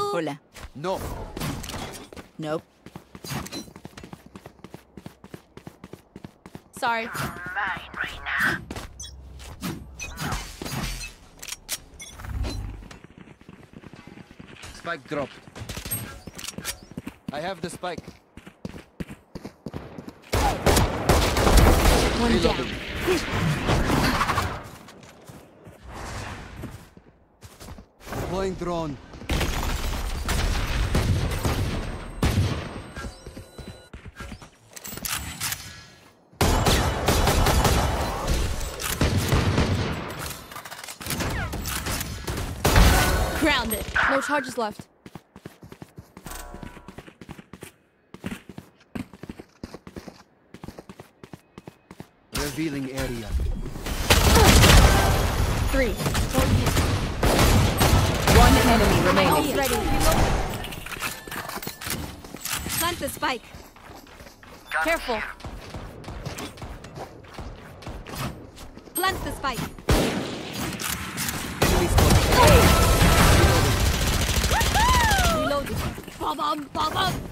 Hola. No. Nope. Sorry. Mine right now. Spike dropped. I have the spike. One Reloading. down. Deploying drone. Grounded. No charges left. Revealing area. 3. One enemy Ult's remaining. ready. Plant the spike. Careful. Plant the spike. Enemy spotted. Reloading. Bomb, bomb, bomb, bomb.